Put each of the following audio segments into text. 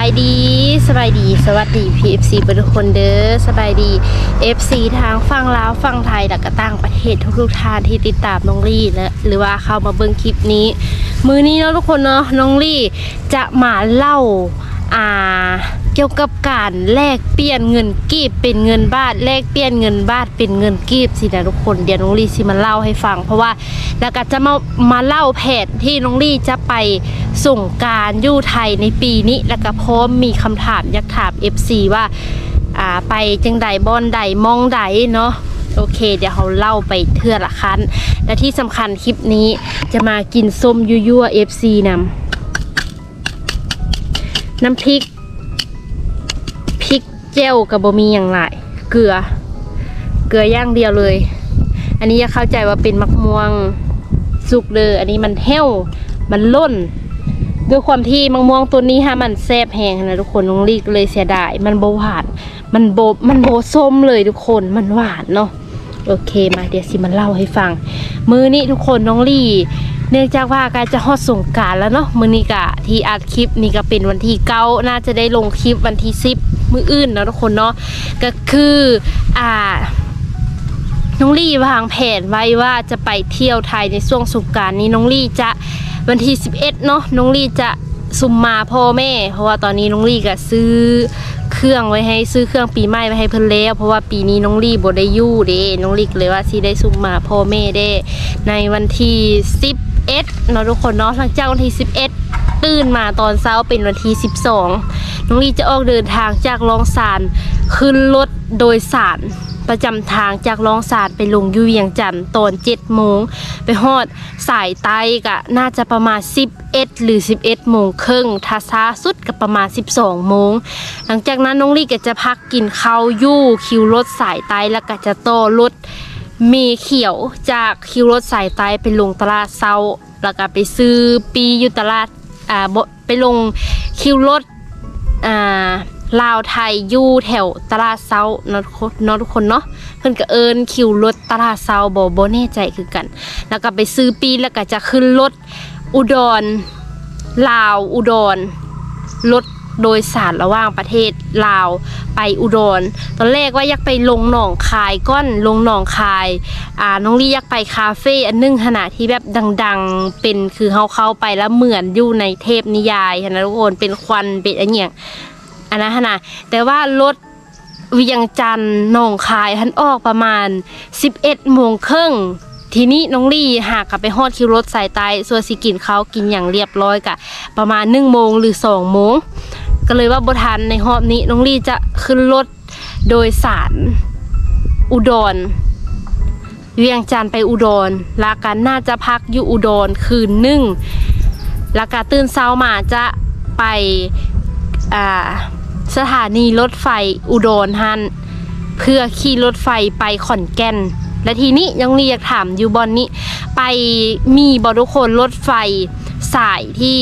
ดีสวัสดีPFC ทุกคนเด้อสบายดี FC ทางฝั่งลาวฝั่งไทยและก็ต่างประเทศทุกท่านที่ติดตามน้องลี่และหรือว่าเข้ามาเบิ่งคลิปนี้มื้อนี้เนาะทุกคนเนาะน้องลี่จะมาเล่าเกี่ยวกับการแลกเปลี่ยนเงินกีบเป็นเงินบาทแลกเปลี่ยนเงินบาทเป็นเงินกีบสินะทุกคนเดี๋ยวน้องลี่สิมาเล่าให้ฟังเพราะว่าแล้วก็จะมาเล่าแผนที่น้องลี่จะไปส่งกรานต์อยู่ไทยในปีนี้แล้วก็พร้อมมีคำถามอยากถาม FC ว่าไปจังใดบอนใดมองใดเนาะโอเคเดี๋ยวเราเล่าไปเทื่อละคันและที่สำคัญคลิปนี้จะมากินส้มยั่ว FC น้ำพริกเจลกับบะหมี่อย่างไรเกลือย่างเดียวเลยอันนี้จะเข้าใจว่าเป็นมะม่วงสุกเลยอันนี้มันแห้วมันล่นด้วยความที่มะม่วงตัวนี้มันแซ่บแห้งนะทุกคนน้องลี่เลยเสียดายมันโบหวานมันโบส้มเลยทุกคนมันหวานเนาะโอเคมาเดี๋ยวสิมันเล่าให้ฟังมื้อนี้ทุกคนน้องลี่เนื่องจากว่าการจะฮอดสงกรานต์แล้วเนาะมื้อนี้กะที่อัดคลิปนี่ก็เป็นวันที่9น่าจะได้ลงคลิปวันที่10มื้ออื่นเนาะทุกคนเนาะก็คือน้องลี่วางแผนไว้ว่าจะไปเที่ยวไทยในช่วงสงกรานต์นี้น้องลี่จะวันที่11เนาะน้องลี่จะซุ่มมาพ่อแม่เพราะว่าตอนนี้น้องลี่ก็ซื้อเครื่องไว้ให้ซื้อเครื่องปีใหม่ไว้ให้เพิ่นแล้วเพราะว่าปีนี้น้องลี่บ่ได้อยู่เด้น้องลี่เลยว่าสิได้ซุ่มมาพ่อแม่ได้ในวันที่11เนาะทุกคนเนาะหลังจากวันที่11ตื่นมาตอนเช้าเป็นวันที่12น้องลี่จะออกเดินทางจากลองสานขึ้นรถโดยสารประจำทางจากลองสานไปลงอยู่เวียงจันทร์ตอน7 โมงไปฮอดสายใต้ก็น่าจะประมาณ11หรือ11 โมงครึ่งถ้าช้าสุดก็ประมาณ12 โมงหลังจากนั้นน้องลี่ก็จะพักกินข้าวยู่คิวรถสายใต้แล้วก็จะต่อรถเมเขียวจากคิวรถสายใต้ไปลงตลาดเซาแล้วก็ไปซื้อปีอยู่ตลาดไปลงคิวรถลาวไทยอยู่แถวตลาดเซาเนาะทุกคนเนาะเพิ่นก็เอิ้นคิวรถตลาดเซาบ่แน่ใจคือกันแล้วก็ไปซื้อปีแล้วก็จะขึ้นรถอุดรลาวอุดรรถโดยสารระหว่างประเทศลาวไปอุดรตอนแรกว่าอยากไปลงหนองคายก้อนลงหนองคายน้องลี่อยากไปคาเฟ่อันนึงขณะที่แบบดังๆเป็นคือเข้าไปแล้วเหมือนอยู่ในเทพนิยายนะทุกคนเป็นควันเป็นอะไรอย่างอันนั้นนะแต่ว่ารถเวียงจันทร์หนองคายท่านออกประมาณ11 โมงครึ่งทีนี้น้องลี่หากกลับไปฮอดคิวรถสายใต้ส่วนสิกินเขากินอย่างเรียบร้อยกะประมาณ1 โมงหรือ2 โมงก็เลยว่าบ่ทันในรอบนี้น้องลี่จะขึ้นรถโดยสารอุดรเวียงจันทร์ไปอุดรแล้วกันน่าจะพักอยู่อุดรคืนนึงแล้วก็ตื่นเช้ามาจะไปสถานีรถไฟอุดรฮันเพื่อขี่รถไฟไปขอนแก่นและทีนี้ยังอยากถามอยู่บอนนี้ไปมีบทุกคนรถไฟสายที่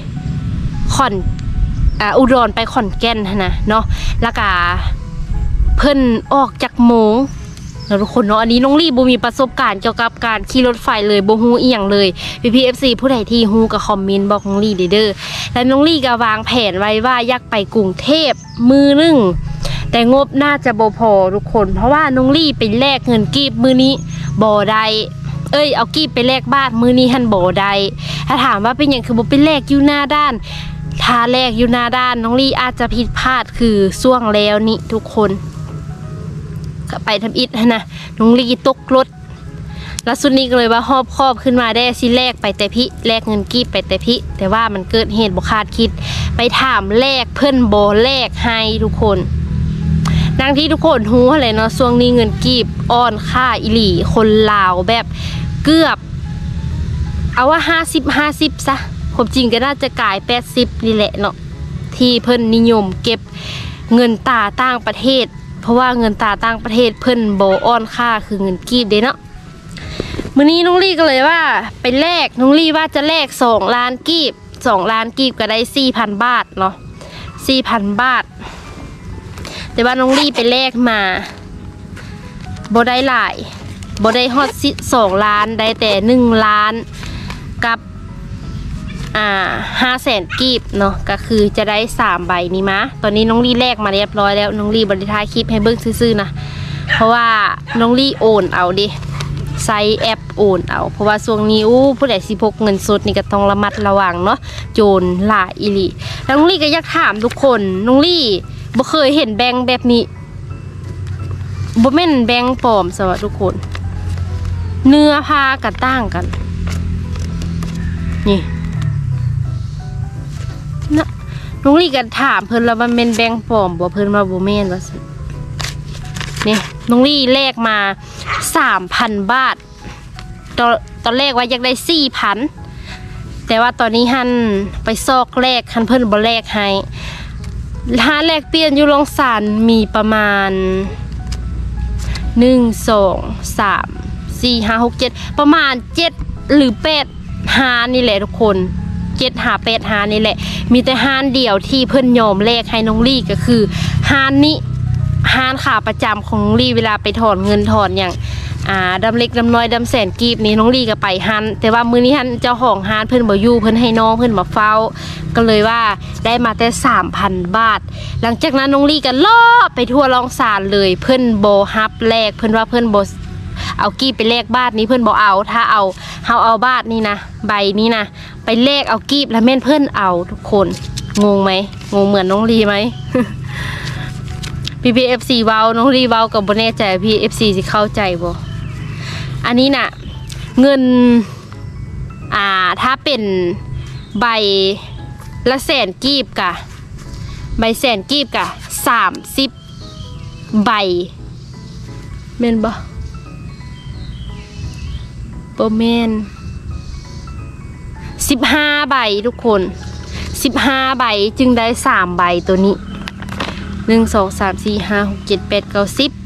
อุดรไปขอนแก่นนะเนาะแล้วก็เพิ่นออกจากโมงแล้วทุกคนเนาะอันนี้น้องลี่บ่มีประสบการณ์เกี่ยวกับการขี่รถไฟเลยบ่ฮู้อีหยังเลยPFC ผู้ใดที่ฮู้ก็คอมเมนต์บอกน้องลี่เด้อและน้องลี่ก็วางแผนไว้ว่าอยากไปกรุงเทพมื้อนึงแต่งบน่าจะบ่พอทุกคนเพราะว่าน้องลี่ไปแลกเงินกีบมื้อนี้บ่ได้เอากีบไปแลกบาทมื้อนี้หันบ่ได้ถ้าถามว่าเป็นหยังคือบ่ไปแลกอยู่หน้าด้านถ้าแลกอยู่หน้าด้านน้องลี่อาจจะผิดพลาดคือช่วงแล้วนี่ทุกคนไปทำอิฐนะน้องลี่ตกรถแล้วสุดนี้ก็เลยว่าหอบครอบขึ้นมาได้สิแลกไปแต่พี่แลกเงินกีบไปแต่พี่แต่ว่ามันเกิดเหตุบ่คาดคิดไปถามแลกเพิ่นบ่แลกให้ทุกคนดังที่ทุกคนฮู้อะไรเนาะช่วงนี้เงินกีบอ่อนค่าอิหลีคนลาวแบบเกือบเอาว่า50ซะผมจริงก็น่าจะกลาย80นี่แหละเนาะที่เพิ่นนิยมเก็บเงินตาต่างประเทศเพราะว่าเงินตาต่างประเทศเพิ่นโบอ่อนค่าคือเงินกีบเด้เนาะมื้อนี้น้องลี่ก็เลยว่าไปแลกน้องลี่ว่าจะแลก2 ล้านกีบ2 ล้านกีบก็ได้ 4,000 บาทเนาะ 4,000 บาทแต่ว่าน้องลี่ไปแลกมาบ่ได้หลายบ่ได้ฮอด2 ล้านได้แต่1 ล้านกับ 500,000 กีบเนาะก็คือจะได้3ใบนี้มาตอนนี้น้องลี่แลกมาเรียบร้อยแล้วน้องลี่บริทายคลิปให้เบิ่งซื่อๆนะเพราะว่าน้องลี่โอนเอาดิใช้แอปโอนเอาเพราะว่าช่วงนี้ผู้ใดสิพกเงินสดนี่ก็ต้องระมัดระวังเนาะโจรหลายอีหลีแล้วน้องลี่ก็อยากถามทุกคนน้องลี่บ่เคยเห็นแบงค์แบบนี้บ่แม่นแบงค์ปลอมสวัสดีทุกคนเนื้อผ้ากันต่างกันนี่นะน้องลี่ก็ถามเพิ่นแล้วมันเป็นแบงค์ปลอมบ่เพิ่นมาบ่แม่นว่าซั่นนี่น้องลี่แลกมา 3,000 บาทตอนแรกว่าอยากได้ 4,000 แต่ว่าตอนนี้หันไปซอกแลกหันเพิ่นบ่แลกให้ร้านแลกเปลี่ยนอยู่โรงสารมีประมาณ1 2 3 4 5 6 7ประมาณ7หรือ8ห้านี่แหละทุกคน7หา8หานี่แหละมีแต่ห้านเดียวที่เพิ่นยอมแลกให้น้องลี่ก็คือห้านนี้ห้านขาประจำของน้องลี่เวลาไปถอนเงินถอนอย่างดำเล็กดำน้อยดำแสนกีบนี้น้องลี่ก็ไปฮันแต่ว่ามื้อนี้ฮันเจ้าของฮานเพิ่นบ่อยู่เพิ่นให้น้องเพิ่นมาเฝ้าก็เลยว่าได้มาแต่ 3,000 บาทหลังจากนั้นน้องลี่ก็ล่อไปทั่วรองศาลเลยเพิ่นบ่ฮับแลกเพิ่นว่าเพิ่นบ่เอากีบไปแลกบาทนี้เพิ่นบ่เอาถ้าเอาเฮาเอาบาทนี้นะใบนี้นะไปแลกเอากีบแล้วแม่นเพิ่นเอาทุกคนงงไหมงงเหมือนน้องลี่ไหมPPFC เว้าน้องลี่เว้ากับบ่แน่ใจ PFC สิเข้าใจบ่อันนี้น่ะเงินถ้าเป็นใบละแสนกีบกะใบแสนกีบกะ30ใบแม่นบ่แม่น15ใบทุกคน15ใบจึงได้3ใบตัวนี้1 2 3 4 5 6 7 8 9 10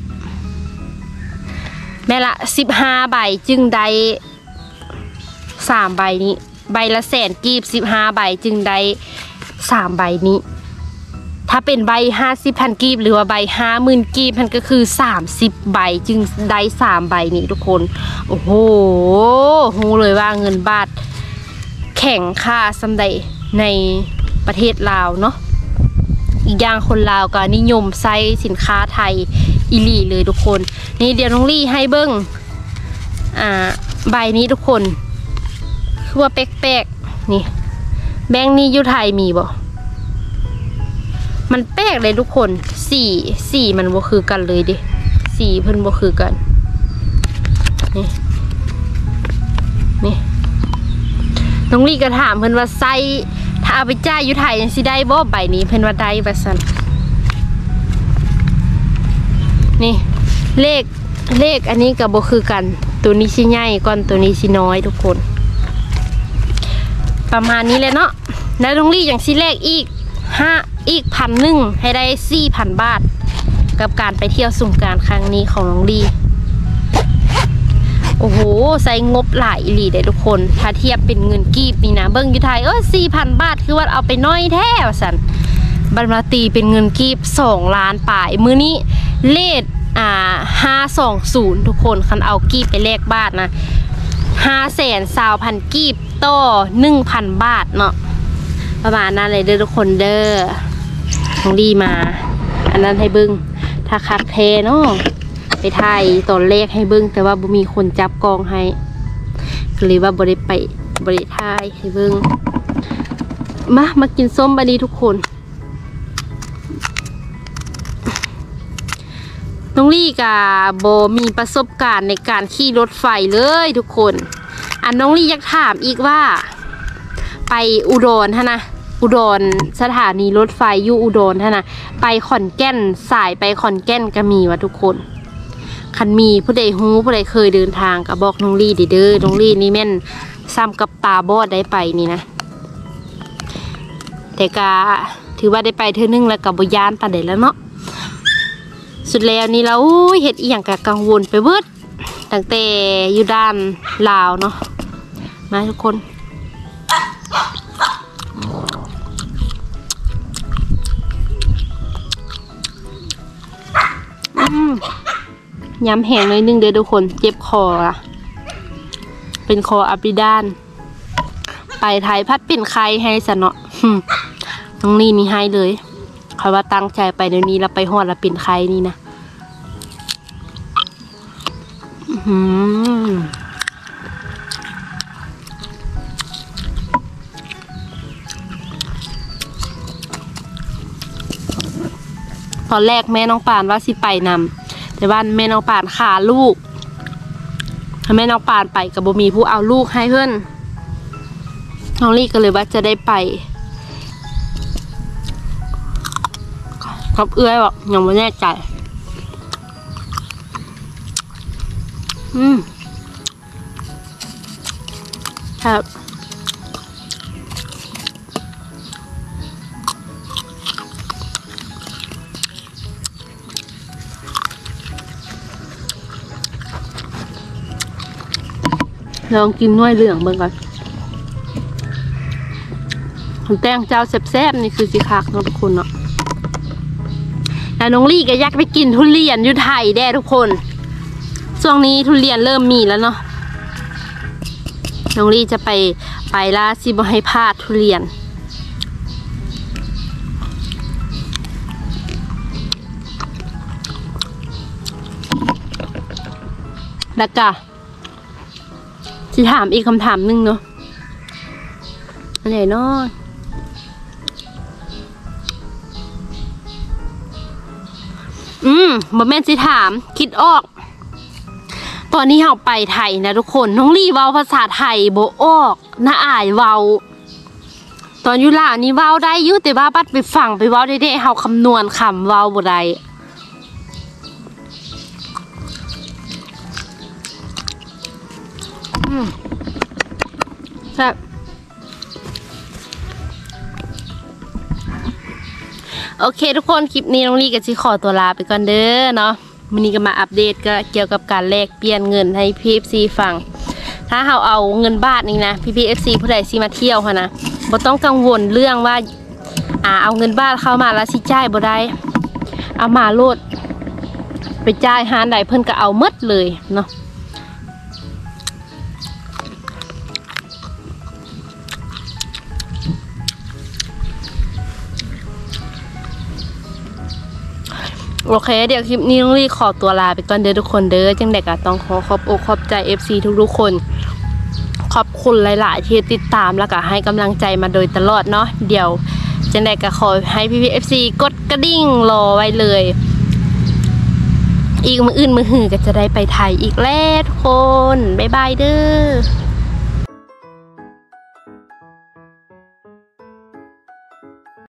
แม่ละ15ใบจึงได้3ใบนี้ใบละแสนกีบ15ใบจึงได้3ใบนี้ถ้าเป็นใบ50,000 กีบหรือว่าใบ50,000 กีบมันก็คือ30ใบจึงได้3ใบนี้ทุกคนโอ้โหฮู้เลยว่าเงินบาทแข็งค่าสำใดในประเทศลาวเนาะอีกอย่างคนลาวก็นิยมใช้สินค้าไทยอีหลีเลยทุกคนนี่เดี๋ยวน้องลี่ให้เบิ้งใบนี้ทุกคนคือว่าแปลกๆนี่แบงค์นี้อยู่ไทยมีบ่มันแปลกเลยทุกคนสีมันบ่คือกันเลยดิสีเพิ่นบ่คือกันนี่น้องลี่ก็ถามเพิ่นว่าไซถ้าเอาไปจ่ายอยู่ไทยยังสิได้บ่ใบนี้เพิ่นว่าได้ว่าซั่นนี่เลขอันนี้กับบ่คือกันตัวนี้สิใหญ่ก่อนตัวนี้สิน้อยทุกคนประมาณนี้เลยเนาะแล้วน้องลี่อย่างสิเลขอีก1,000ให้ได้ 4,000 บาทกับการไปเที่ยวสงกรานต์ครั้งนี้ของน้องลี่โอ้โหใส่งบหลายอีหลีได้ทุกคนถ้าเทียบเป็นเงินกีบนี่นะเบิ้งอยู่ไทย4,000 บาทคือว่าเอาไปน้อยแท้สันบัตรมาตีเป็นเงินกีบ2 ล้านป่ายมื้อนี้เลข520ทุกคนคันเอากีบไปแลกบาทนะ520,000 กีบต่อ 1,000 บาทเนาะประมาณนั้นเลยเด้อทุกคนเด้อของดีมาอันนั้นให้เบิ้งถ้าคักเทเนาะไปถ่ายตอนแรกให้เบิ้งแต่ว่าบ่มีคนจับกองให้ก็เลยว่าบ่ได้ถ่ายให้เบิ้งมากินส้มบัดนี้ทุกคนน้องลี่กับโบมีประสบการณ์ในการขี่รถไฟเลยทุกคนน้องลี่อยากถามอีกว่าไปอุดรนะอุดรสถานีรถไฟอยู่อุดรนะไปขอนแก่นสายไปขอนแก่นก็มีวะทุกคนคันมีผู้ใดฮู้ผู้ใดเคยเดินทางก็บอกน้องลี่เด้อน้องลี่นี่แม่นซ้ำกับตาบอดได้ไปนี่นะแต่ก็ถือว่าได้ไปเทื่อนึงแล้วกับบ่ย่านปานใดแล้วเนาะสุดแล้วนี่แล้วเฮ็ดอีหยังก็กังวลไปเบิดตั้งแต่อยู่ด้านลาวเนาะมาทุกคนย้ำแห้งเลยนึงเด้อทุกคนเจ็บคอเป็นคออับริดานไปไทยพัดเป็นใครให้สะเนาะน้องลี่นี่ให้เลยเขาว่าตั้งใจไปเดี๋ยวนี้เราไปฮอดเราเป็นใครนี่นะตอนแรกแม่น้องปานว่าสิไปนำแต่ว่าแม่น้องปานขาลูกถ้าแม่น้องปานไปกับบ่มีผู้เอาลูกให้เพื่อนน้องลี่ก็เลยว่าจะได้ไปครับเอื้อยบอกยังไม่แน่ใจครับลองกินน้อยเหลืองเบิ่งก่อนแตงเจ้าแซ่บๆนี่คือสิคักเนาะทุกคนเนาะแล้วน้องลี่ก็อยากไปกินทุเรียนอยู่ไทยแด้ทุกคนช่วงนี้ทุเรียนเริ่มมีแล้วเนาะน้องลี่จะไปล่าสิบ่ให้พลาดทุเรียนแล้วก็จะถามอีกคำถามนึงเนาะอันไหนเนาะบ่แม่นสิถามคิดออกตอนนี้เราไปไทยนะทุกคนน้องลี่เว้าภาษาไทยบ่ออกน่าอายเว้าตอนอยู่ลาวนี่เว้าได้อยู่แต่ว่าบัดไปฟังไปเว้าได้ๆเฮาคำนวณคำเว้าบ่ได้ครับโอเคทุกคนคลิปนี้น้องลี่กับชิขอตัวลาไปก่อนเด้อเนาะวันนี้ก็มาอัปเดตก็เกี่ยวกับการแลกเปลี่ยนเงินให้พี่ FC ฟังถ้าเราเอาเงินบาทนี่นะพี่ FC ผู้ใดสิมาเที่ยวค่ะนะบ่ต้องกังวลเรื่องว่าเอาเงินบาทเข้ามาแล้วสิจ่ายบ่ได้เอามาโลดไปจ่ายหาใดเพิ่นก็เอาหมดเลยเนาะโอเคเดี๋ยวคลิปนี้น้องลี่ขอตัวลาไปก่อนเด้อทุกคนเด้อจังเด็กต้องขอบอกใจ FC ทุกๆคนขอบคุณหลายๆที่ติดตามแล้วก็ให้กำลังใจมาโดยตลอดเนาะเดี๋ยวจังเด็กก็ขอให้พี่ FC กดกระดิ่งรอไว้เลยอีกมื้ออื่นมื้อหือก็จะได้ไปไทยอีกแล้วทุกคนบ๊ายบายเด้อ